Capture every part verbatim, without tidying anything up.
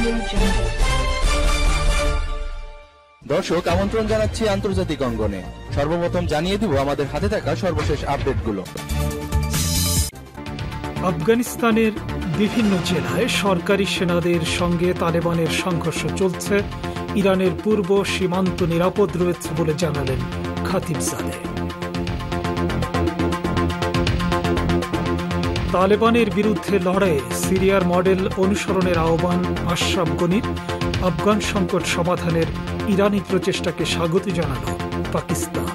দর্শক, আমন্ত্রণ জানাচ্ছি আন্তর্জাতিক অঙ্গনে। সর্বপ্রথম জানিয়ে দিব আমাদের হাতে থাকা সর্বশেষ আপডেটগুলো। আফগানিস্তানের বিভিন্ন জেলায় সরকারি সেনাদের সঙ্গে তালেবানের সংঘর্ষ চলছে। ইরানের পূর্ব সীমান্ত নিরাপদ রয়েছে বলে জানালেন খাতিবজাদে। তালেবানের বিরুদ্ধে লড়াইয়ে সিরিয়ার মডেল অনুসরণের আহ্বান আশরাফ গনির। আফগান সংকট সমাধানের ইরানি প্রচেষ্টাকে স্বাগত জানাল পাকিস্তান।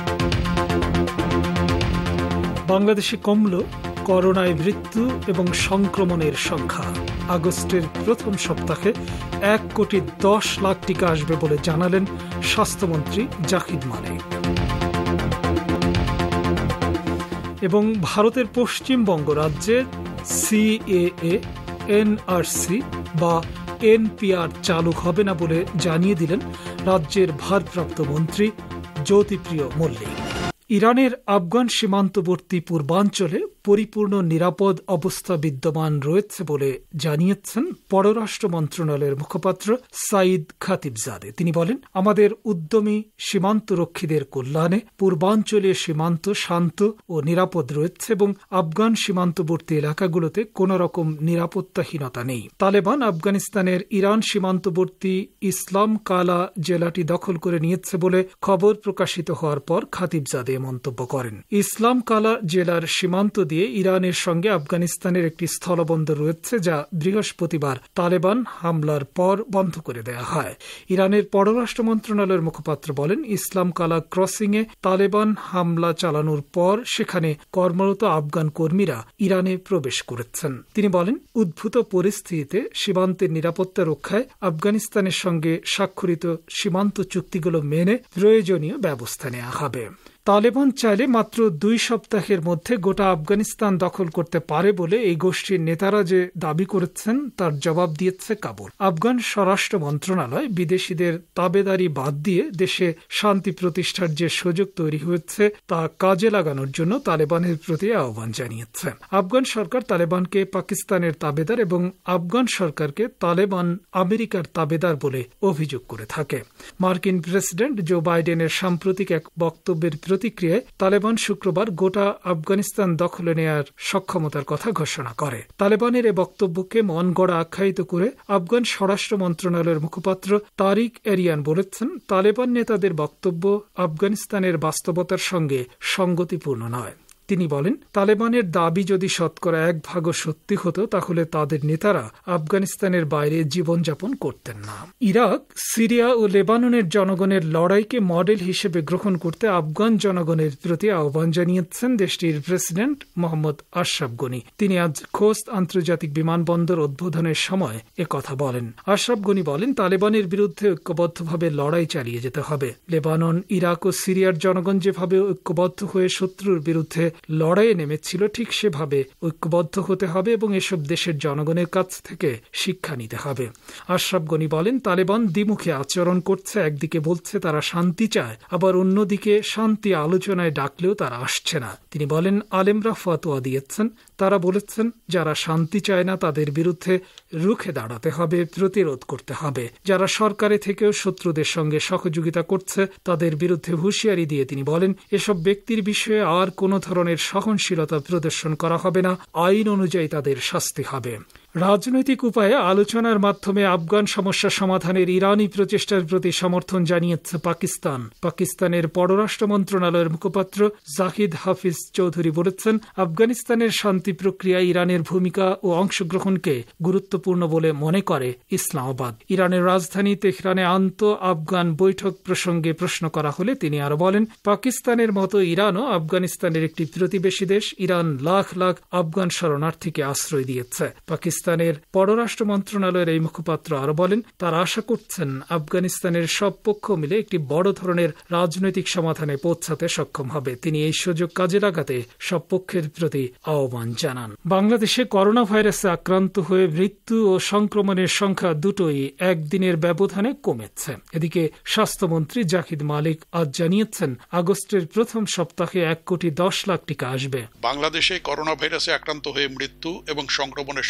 বাংলাদেশে কমল করোনায় মৃত্যু এবং সংক্রমণের সংখ্যা। আগস্টের প্রথম সপ্তাহে এক কোটি দশ লাখ টিকা আসবে বলে জানালেন স্বাস্থ্যমন্ত্রী জাহিদ মালিক। এবং ভারতের পশ্চিমবঙ্গ রাজ্যে সিএএ, এনআরসি বা এনপিআর চালু হবে না বলে জানিয়ে দিলেন রাজ্যের ভারপ্রাপ্ত মন্ত্রী জ্যোতিপ্রিয় মল্লিক। ইরানের আফগান সীমান্তবর্তী পূর্বাঞ্চলে পরিপূর্ণ নিরাপদ অবস্থা বিদ্যমান রয়েছে বলে জানিয়েছেন পররাষ্ট্র মন্ত্রণালয়ের মুখপাত্র সাইদ খাতিবজাদে। তিনি বলেন, আমাদের উদ্যমী সীমান্তরক্ষীদের কল্যাণে পূর্বাঞ্চলীয় সীমান্ত শান্ত ও নিরাপদ রয়েছে এবং আফগান সীমান্তবর্তী এলাকাগুলোতে কোন রকম নিরাপত্তাহীনতা নেই। তালেবান আফগানিস্তানের ইরান সীমান্তবর্তী ইসলাম কালা জেলাটি দখল করে নিয়েছে বলে খবর প্রকাশিত হওয়ার পর খাতিবজাদে মন্তব্য করেন। ইসলাম কালা জেলার সীমান্ত দিয়ে ইরানের সঙ্গে আফগানিস্তানের একটি স্থলবন্দর রয়েছে, যা বৃহস্পতিবার তালেবান হামলার পর বন্ধ করে দেওয়া হয়। ইরানের পররাষ্ট্র মন্ত্রণালয়ের মুখপাত্র বলেন, ইসলাম কালা ক্রসিং এ তালেবান হামলা চালানোর পর সেখানে কর্মরত আফগান কর্মীরা ইরানে প্রবেশ করেছেন। তিনি বলেন, উদ্ভূত পরিস্থিতিতে সীমান্তের নিরাপত্তা রক্ষায় আফগানিস্তানের সঙ্গে স্বাক্ষরিত সীমান্ত চুক্তিগুলো মেনে প্রয়োজনীয় ব্যবস্থা নেওয়া হবে। তালেবান চাইলে মাত্র দুই সপ্তাহের মধ্যে গোটা আফগানিস্তান দখল করতে পারে বলে এই গোষ্ঠীর নেতারা যে দাবি করেছেন তার জবাব দিয়েছে কাবুল। আফগান স্বরাষ্ট্র মন্ত্রণালয় বিদেশিদের তাবেদারি বাদ দিয়ে দেশে শান্তি প্রতিষ্ঠার যে সুযোগ তৈরি হয়েছে তা কাজে লাগানোর জন্য তালেবানের প্রতি আহ্বান জানিয়েছে। আফগান সরকার তালেবানকে পাকিস্তানের তাবেদার এবং আফগান সরকারকে তালেবান আমেরিকার তাবেদার বলে অভিযোগ করে থাকে। মার্কিন প্রেসিডেন্ট জো বাইডেনের সাম্প্রতিক এক বক্তব্যের প্রতিক্রিয়ায় তালেবান শুক্রবার গোটা আফগানিস্তান দখলে নেয়ার সক্ষমতার কথা ঘোষণা করে। তালেবানের এ বক্তব্যকে মন গড়া আখ্যায়িত করে আফগান স্বরাষ্ট্র মন্ত্রণালয়ের মুখপাত্র তারিক এরিয়ান বলেছেন, তালেবান নেতাদের বক্তব্য আফগানিস্তানের বাস্তবতার সঙ্গে সঙ্গতিপূর্ণ নয়। তিনি বলেন, তালেবানের দাবি যদি শতকরা এক ভাগও সত্যি হতো তাহলে তাদের নেতারা আফগানিস্তানের বাইরে জীবনযাপন করতেন না। ইরাক, সিরিয়া ও লেবাননের জনগণের লড়াইকে মডেল হিসেবে গ্রহণ করতে আফগান জনগণের প্রতি আহ্বান জানিয়েছেন দেশটির প্রেসিডেন্ট মোহাম্মদ আশরাফ গনি। তিনি আজ খোস্ত আন্তর্জাতিক বিমানবন্দর উদ্বোধনের সময় একথা বলেন। আশরাফ গনি বলেন, তালেবানের বিরুদ্ধে ঐক্যবদ্ধভাবে লড়াই চালিয়ে যেতে হবে। লেবানন, ইরাক ও সিরিয়ার জনগণ যেভাবে ঐক্যবদ্ধ হয়ে শত্রুর বিরুদ্ধে লড়াইয়ে নেমেছিল ঠিক সেভাবে ঐক্যবদ্ধ হতে হবে এবং এসব দেশের জনগণের কাছ থেকে শিক্ষা নিতে হবে। আশরাফ গনি বলেন, তালেবান দ্বিমুখী আচরণ করছে। একদিকে বলছে তারা শান্তি চায়, আবার অন্যদিকে শান্তি আলোচনায় ডাকলেও তারা আসছে না। তিনি বলেন, আলেমরা ফতোয়া দিয়েছেন, তারা বলেছেন যারা শান্তি চায় না তাদের বিরুদ্ধে রুখে দাঁড়াতে হবে, প্রতিরোধ করতে হবে। যারা সরকারে থেকেও শত্রুদের সঙ্গে সহযোগিতা করছে তাদের বিরুদ্ধে হুঁশিয়ারি দিয়ে তিনি বলেন, এসব ব্যক্তির বিষয়ে আর কোনো ধরনের সহনশীলতা প্রদর্শন করা হবে না, আইন অনুযায়ী তাদের শাস্তি হবে। রাজনৈতিক উপায়ে আলোচনার মাধ্যমে আফগান সমস্যা সমাধানের ইরানি প্রচেষ্টার প্রতি সমর্থন জানিয়েছে পাকিস্তান। পাকিস্তানের পররাষ্ট্র মন্ত্রণালয়ের মুখপাত্র জাহিদ হাফিজ চৌধুরী বলেছেন, আফগানিস্তানের শান্তি প্রক্রিয়ায় ইরানের ভূমিকা ও অংশগ্রহণকে গুরুত্বপূর্ণ বলে মনে করে ইসলামাবাদ। ইরানের রাজধানী তেহরানে আন্ত আফগান বৈঠক প্রসঙ্গে প্রশ্ন করা হলে তিনি আরো বলেন, পাকিস্তানের মতো ইরানও আফগানিস্তানের একটি প্রতিবেশী দেশ। ইরান লাখ লাখ আফগান শরণার্থীকে আশ্রয় দিয়েছে। পাকিস্তান পাকিস্তানের পররাষ্ট্র মন্ত্রণালয়ের এই মুখপাত্র আরো বলেন, তারা আশা করছেন আফগানিস্তানের সব পক্ষ মিলে একটি বড় ধরনের রাজনৈতিক সমাধানে পৌঁছাতে সক্ষম হবে। তিনি এই সুযোগ কাজে লাগাতে সব পক্ষের প্রতি আহ্বান জানান। বাংলাদেশে করোনা ভাইরাসে আক্রান্ত হয়ে মৃত্যু ও সংক্রমণের সংখ্যা দুটোই একদিনের ব্যবধানে কমেছে। এদিকে স্বাস্থ্যমন্ত্রী জাহিদ মালিক আজ জানিয়েছেন, আগস্টের প্রথম সপ্তাহে এক কোটি দশ লাখ টিকা আসবে। বাংলাদেশে করোনা ভাইরাসে আক্রান্ত হয়ে মৃত্যু এবং সংক্রমণের সংখ্যা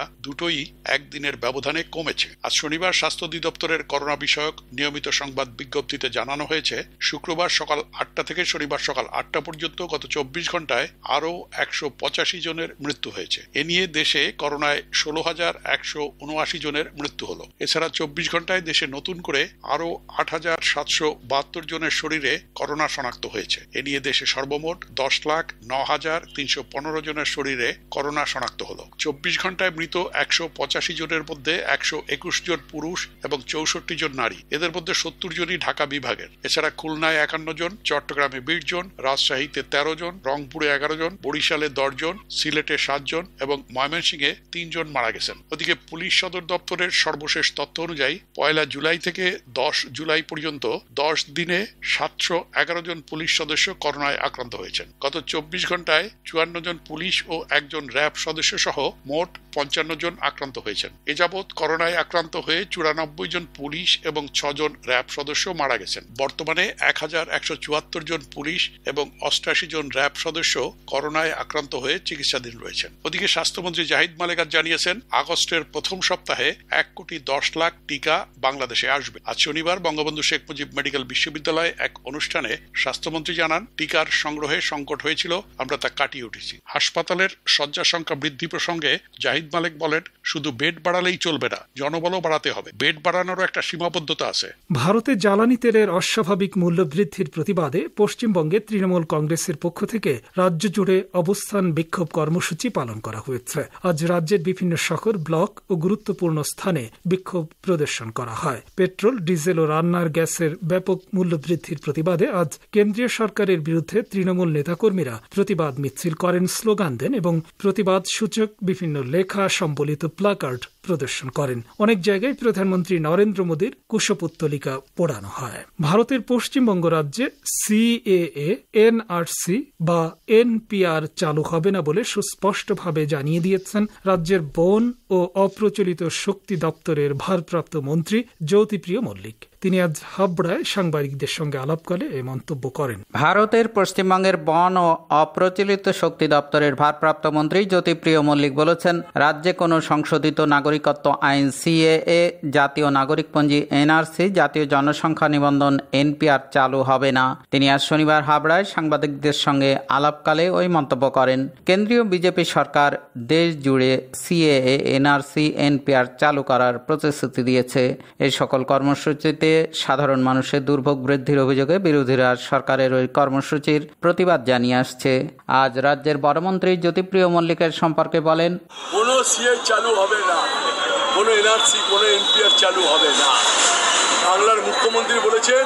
দুটোই একদিনের ব্যবধানে কমেছে। আজ শনিবার স্বাস্থ্য অধিদপ্তরের করোনা বিষয়ক নিয়মিত সংবাদ বিজ্ঞপ্তিতে জানানো হয়েছে, শুক্রবার সকাল আটটা থেকে শনিবার সকাল আটটা পর্যন্ত গত চব্বিশ ঘন্টায় আরও একশো পঁচাশি জনের মৃত্যু হয়েছে। এ নিয়ে দেশে করোনায় ষোলো হাজার একশো উনআশি জনের মৃত্যু হলো। এছাড়া চব্বিশ ঘন্টায় দেশে নতুন করে আরও আট হাজার সাতশো বাহাত্তর জনের শরীরে করোনা শনাক্ত হয়েছে। এ নিয়ে দেশে সর্বমোট দশ লাখ ন হাজার তিনশো পনেরো জনের শরীরে করোনা শনাক্ত হলো। চব্বিশ ঘন্টায় মৃত একশো পঁচাশি জনের মধ্যে একশো একুশ জন পুরুষ এবং চৌষট্টি জন নারী। এদের মধ্যে সত্তর জনই ঢাকা বিভাগের। এছাড়া খুলনায় একান্ন জন, চট্টগ্রামে বিশ জন, রাজশাহীতে তেরো জন, রংপুরে এগারো জন, বরিশালে দশ জন, সিলেটে সাত জন এবং ময়মনসিংহে তিন জন মারা গেছেন। ওদিকে পুলিশ সদর দপ্তরের সর্বশেষ তথ্য অনুযায়ী পয়লা জুলাই থেকে দশ জুলাই পর্যন্ত দশ দিনে সাতশো এগারো জন পুলিশ সদস্য করোনায় আক্রান্ত হয়েছেন। গত চব্বিশ ঘন্টায় চুয়ান্ন জন পুলিশ ও একজন র্যাব সদস্য সহ মোট পঞ্চান্ন জন আক্রান্ত হয়েছেন। এ যাবৎ করোনায় আক্রান্ত হয়ে চুরানব্বই জন পুলিশ এবং ছজন র্যাব সদস্য মারা গেছেন। বর্তমানে এক হাজার একশো চুয়াত্তর জন পুলিশ এবং অষ্টাশি জন র্যাব সদস্য করোনায় আক্রান্ত হয়ে চিকিৎসাধীন রয়েছেন। ওদিকে স্বাস্থ্যমন্ত্রী জাহিদ মালেক জানিয়েছেন, আগস্টের প্রথম সপ্তাহে এক কোটি দশ লাখ টিকা বাংলাদেশে আসবে। আজ শনিবার বঙ্গবন্ধু শেখ মুজিব মেডিকেল বিশ্ববিদ্যালয়ে এক অনুষ্ঠানে স্বাস্থ্যমন্ত্রী জানান, টিকার সংগ্রহে সংকট হয়েছিল, আমরা তা কাটিয়ে উঠেছি। হাসপাতালের শয্যা সংখ্যা বৃদ্ধি প্রসঙ্গে জাহিদ মালেক বলেন, শুধু বেড বাড়ালেই চলবে না, জনবলও বাড়াতে হবে। বেড বাড়ানোরও একটা সীমাবদ্ধতা আছে। ভারতে জ্বালানি তেলের অস্বাভাবিক মূল্য বৃদ্ধির প্রতিবাদে পশ্চিমবঙ্গে তৃণমূল কংগ্রেসের পক্ষ থেকে রাজ্য জুড়ে অবস্থান বিক্ষোভ কর্মসূচি পালন করা হয়েছে। আজ রাজ্যের বিভিন্ন শহর, ব্লক ও গুরুত্বপূর্ণ স্থানে বিক্ষোভ প্রদর্শন করা হয়। পেট্রোল, ডিজেল ও রান্নার গ্যাসের ব্যাপক মূল্য বৃদ্ধির প্রতিবাদে আজ কেন্দ্রীয় সরকারের বিরুদ্ধে তৃণমূল নেতাকর্মীরা প্রতিবাদ মিছিল করেন, স্লোগান দেন এবং প্রতিবাদ সূচক বিভিন্ন লেখা সম্বলিত প্লাকার্ড প্রদর্শন করেন। অনেক জায়গায় প্রধানমন্ত্রী নরেন্দ্র মোদীর কুশপুত্তলিকা পোড়ানো হয়। ভারতের পশ্চিমবঙ্গ রাজ্যে সিএএ, এনআরসি বা এনপিআর চালু হবে না বলে সুস্পষ্টভাবে জানিয়ে দিয়েছেন রাজ্যের বন ও অপ্রচলিত শক্তি দপ্তরের ভারপ্রাপ্ত মন্ত্রী জ্যোতিপ্রিয় মল্লিক। তিনি আজ হাবড়ায় সাংবাদিকদের সঙ্গে আলাপকালে এই মন্তব্য করেন। ভারতের পশ্চিমবঙ্গের বন ও অপ্রচলিত শক্তি দপ্তরের ভারপ্রাপ্ত মন্ত্রী জ্যোতিপ্রিয় মল্লিক বলেছেন, রাজ্যে কোনো সংশোধিত নাগরিকত্ব আইন সিএএ, জাতীয় নাগরিকপঞ্জি এনআরসি, জাতীয় জনসংখ্যা নিবন্ধন এনপিআর চালু হবে না। তিনি আজ শনিবার হাবড়ায় সাংবাদিকদের সঙ্গে আলাপকালে ওই মন্তব্য করেন। কেন্দ্রীয় বিজেপি সরকার দেশ জুড়ে সিএএ, এনআরসি, এনপিআর চালু করার প্রতিশ্রুতি দিয়েছে। এই সকল কর্মসূচিতে সাধারণ মানুষের দুর্ভোগ বৃদ্ধির অভিযোগে বিরোধীরা সরকারের ওই কর্মসূচির প্রতিবাদ জানিয়ে আসছে। আজ রাজ্যের বনমন্ত্রী জ্যোতিপ্রিয় মল্লিকের সম্পর্কে বলেন, কোনো সিএ চালু হবে না, কোনো এনআরসি, কোনো এনপিআর চালু হবে না। বাংলার মুখ্যমন্ত্রী বলেছেন,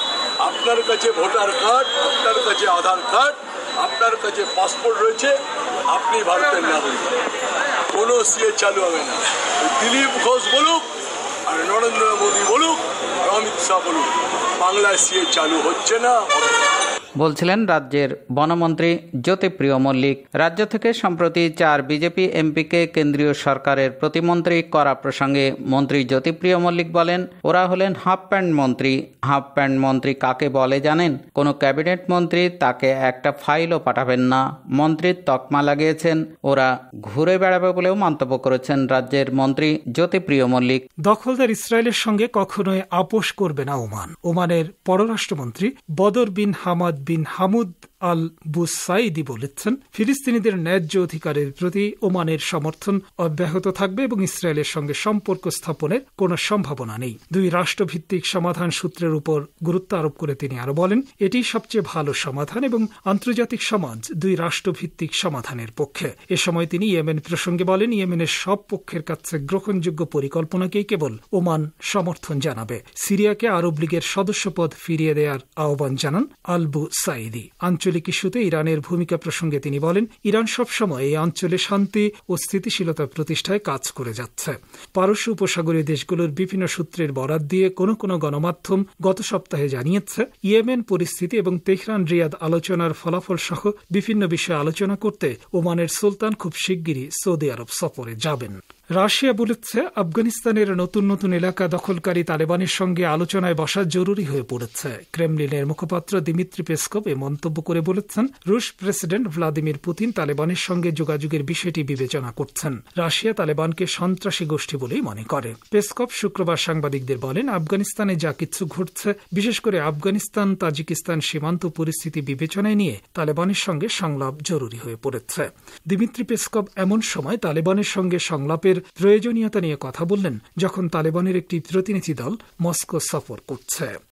আপনার কাছে ভোটার কার্ড, আপনার কাছে আধার কার্ড, আপনার কাছে পাসপোর্ট রয়েছে, আপনি ভারতের নাগরিক। কোনো সিএ চালু হবে না। দিলীপ ঘোষ বলুক আর নরেন্দ্র মোদী বলুক আর অমিত শাহ বলুক, বাংলায় সিএ চালু হচ্ছে না। বলছিলেন রাজ্যের বনমন্ত্রী জ্যোতিপ্রিয় মল্লিক। রাজ্য থেকে সম্প্রতি চার বিজেপি এমপিকে কেন্দ্রীয় সরকারের প্রতিমন্ত্রী করা প্রসঙ্গে মন্ত্রী জ্যোতিপ্রিয় মল্লিক বলেন, ওরা হলেন হাফ প্যান্ট মন্ত্রী। হাফ প্যান্ট মন্ত্রী কাকে বলে জানেন? কোনো ক্যাবিনেট মন্ত্রী তাকে একটা ফাইলও পাঠাবেন না, মন্ত্রীর তকমা লাগিয়েছেন, ওরা ঘুরে বেড়াবে বলেও মন্তব্য করেছেন রাজ্যের মন্ত্রী জ্যোতিপ্রিয় মল্লিক। দখলদার ইসরায়েলের সঙ্গে কখনোই আপোষ করবে না ওমান। ওমানের পররাষ্ট্রমন্ত্রী বদর বিন হামাদ বিন হামুদ আল বুসাইদি বলেছেন, ফিলিস্তিনিদের ন্যায্য অধিকারের প্রতি ওমানের সমর্থন অব্যাহত থাকবে এবং ইসরায়েলের সঙ্গে সম্পর্ক স্থাপনের কোনো সম্ভাবনা নেই। দুই রাষ্ট্রভিত্তিক সমাধান সূত্রের উপর গুরুত্ব আরোপ করে তিনি আরো বলেন, এটি সবচেয়ে ভালো সমাধান এবং আন্তর্জাতিক সমাজ দুই রাষ্ট্রভিত্তিক সমাধানের পক্ষে। এ সময় তিনি ইয়েমেন প্রসঙ্গে বলেন, ইয়েমেনের সব পক্ষের কাছে গ্রহণযোগ্য পরিকল্পনাকেই কেবল ওমান সমর্থন জানাবে। সিরিয়াকে আরব লীগের সদস্যপদ ফিরিয়ে দেওয়ার আহ্বান জানান আল বুসাইদি। আঞ্চলিক ইস্যুতে ইরানের ভূমিকা প্রসঙ্গে তিনি বলেন, ইরান সবসময় এই অঞ্চলে শান্তি ও স্থিতিশীলতা প্রতিষ্ঠায় কাজ করে যাচ্ছে। পারস্য উপসাগরীয় দেশগুলোর বিভিন্ন সূত্রের বরাত দিয়ে কোনো কোনো গণমাধ্যম গত সপ্তাহে জানিয়েছে, ইয়েমেন পরিস্থিতি এবং তেহরান রিয়াদ আলোচনার ফলাফল সহ বিভিন্ন বিষয়ে আলোচনা করতে ওমানের সুলতান খুব শিগগিরই সৌদি আরব সফরে যাবেন। রাশিয়া বলেছে আফগানিস্তানের নতুন নতুন এলাকা দখলকারী তালেবানের সঙ্গে আলোচনায় বসা জরুরি হয়ে পড়েছে। ক্রেমলিনের মুখপাত্র দিমিত্রি পেসকভ এ মন্তব্য করে বলেছেন, রুশ প্রেসিডেন্ট ভ্লাদিমির পুতিন তালেবানের সঙ্গে যোগাযোগের বিষয়টি বিবেচনা করছেন। রাশিয়া তালেবানকে সন্ত্রাসী গোষ্ঠী বলেই মনে করে। পেসকভ শুক্রবার সাংবাদিকদের বলেন, আফগানিস্তানে যা কিছু ঘটছে, বিশেষ করে আফগানিস্তান তাজিকিস্তান সীমান্ত পরিস্থিতি বিবেচনায় নিয়ে তালেবানের সঙ্গে সংলাপ জরুরি হয়ে পড়েছে। দিমিত্রি পেসকভ এমন সময় তালেবানের সঙ্গে সংলাপের প্রয়োজনীয়তা নিয়ে কথা বললেন যখন তালেবানের একটি প্রতিনিধি দল মস্কো সফর করছে।